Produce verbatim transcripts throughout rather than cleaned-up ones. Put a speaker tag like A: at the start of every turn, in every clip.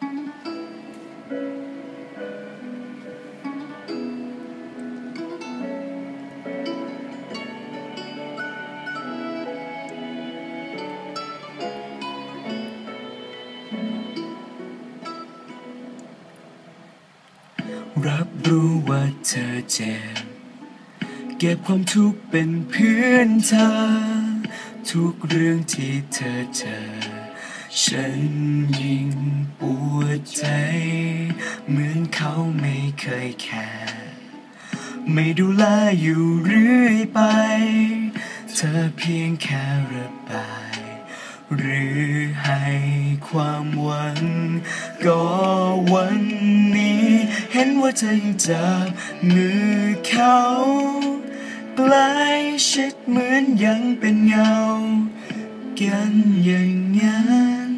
A: รับรู้ว่าเธอเจ็บเก็บความทุกข์เป็นเพื่อนเธอทุกเรื่องที่เธอเจอฉันยิ่งปวดใจเหมือนเขาไม่เคยแคร์ไม่ดูแลอยู่เรื่อยไปเธอเพียงแค่ระบายหรือให้ความหวังก็วันนี้เห็นว่าเธอยังจับมือเขาใกล้ชิดเหมือนยังเป็นเงากันอย่างนั้น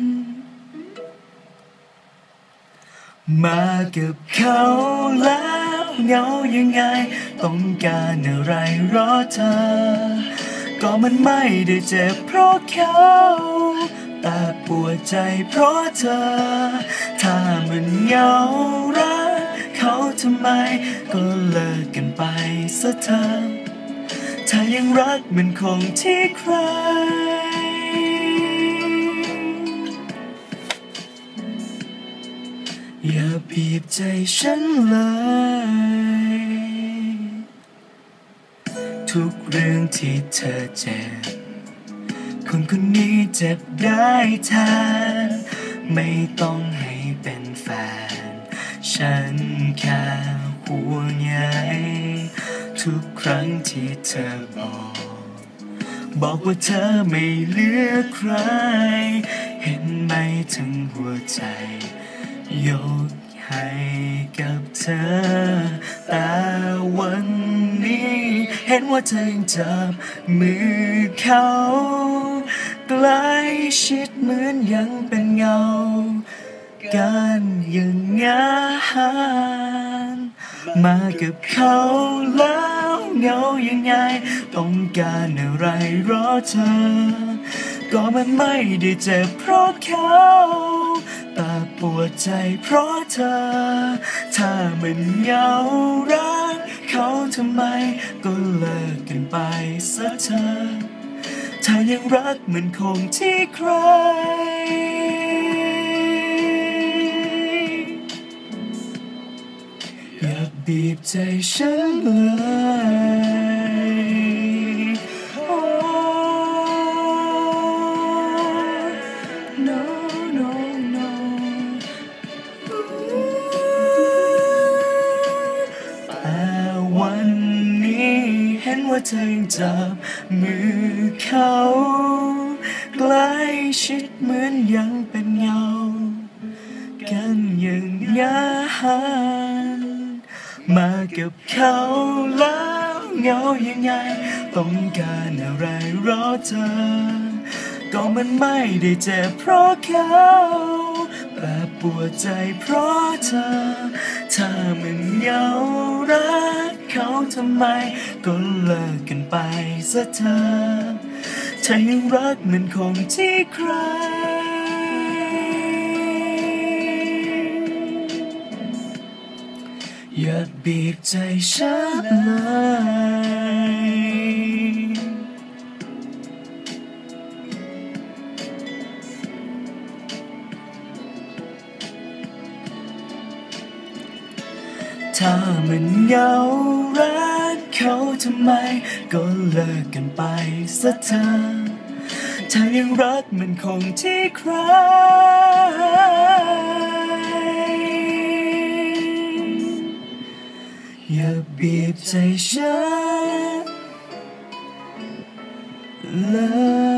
A: มากับเขาแล้วเงายังไงต้องการอะไรรอเธอก็มันไม่ได้เจ็บเพราะเขาแต่ปวดใจเพราะเธอถ้ามันเหงารักเขาทำไมก็เลิกกันไปซะเถอะถ้ายังรักมันคงที่ใครอย่าบีบใจฉันเลยทุกเรื่องที่เธอเจ็บคนคนนี้เจ็บได้แทนไม่ต้องให้เป็นแฟนฉันแค่ห่วงใยทุกครั้งที่เธอบอกบอกว่าเธอไม่เหลือใครเห็นไหมทั้งหัวใจยกให้กับเธอแต่วันนี้เห็นว่าเธอยังจับมือเขาใกล้ชิดเหมือนยังเป็นเงากันอย่างนั้นมากับเขาแล้วเงายังไงต้องการอะไรรอเธอก็มันไม่ได้เจ็บเพราะเขาแต่ปวดใจเพราะเธอถ้ามันเหงารักเขาทำไมก็เลิกกันไปซะเธอถ้ายังรักมันคงที่ใครอย่าบีบใจฉันเลยวันนี้เห็นว่าเธอยังจับมือเขาใกล้ชิดเหมือนยังเป็นเงากันอย่างนั้นมากับเขาแล้วเงายังไงต้องการอะไรรอเธอก็มันไม่ได้เจ็บเพราะเขาแต่ปวดใจเพราะเธอถ้ามันเหงารักเขาทำไมก็เลิกกันไปซะเธอถ้ายังรักมันคงที่ใครอย่าบีบใจฉันเลยถ้ามันเหงารักเขาทำไมก็เลิกกันไปซะเธอถ้ายังรักมันคงที่ใครอย่าบีบใจฉันเลย